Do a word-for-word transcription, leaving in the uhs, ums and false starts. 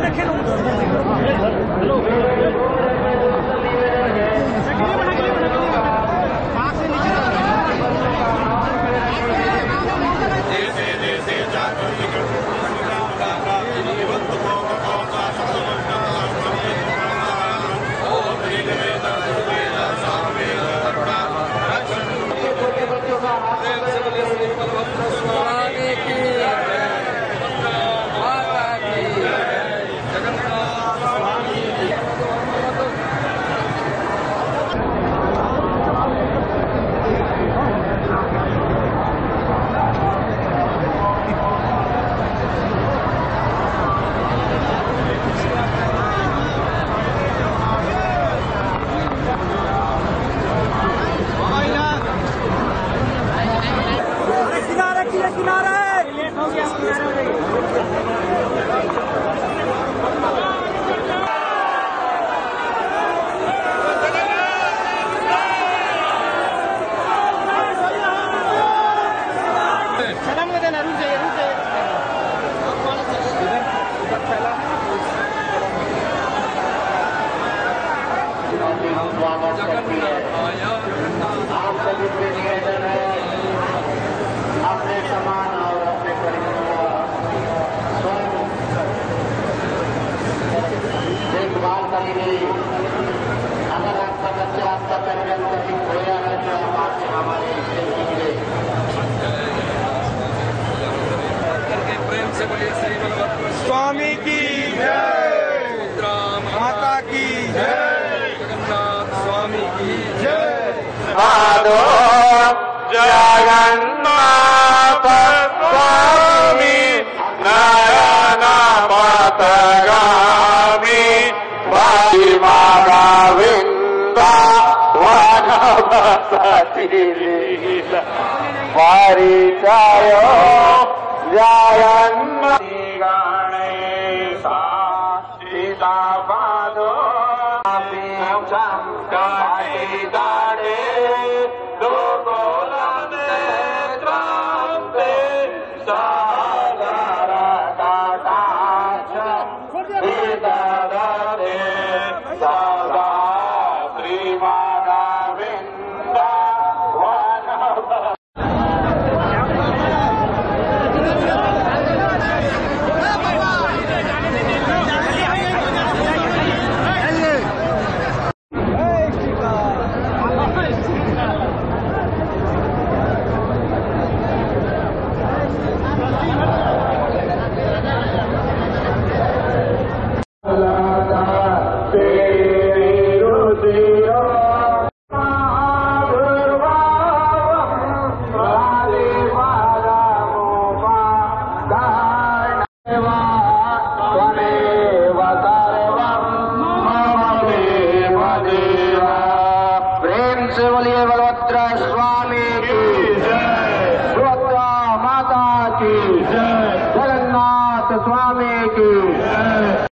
अपने समान और अपने देखभाल करेंगे। अगर आपका बच्चा आपका परिवार कभी खोया है तो आपसे हमारे प्रेम से बोलिए श्री बलभद्र स्वामी की जय, माता की जय, जगन्नाथ स्वामी की जय। साधो जगन्नाथ स्वामी नयन पथगामी गोविंदा वनवसति लीला परिचय जगन्नाथ गणेशा सीता पादो दाड़े बोलिए बलभद्र स्वामी की जय, माता की जय, जगन्नाथ स्वामी की जय।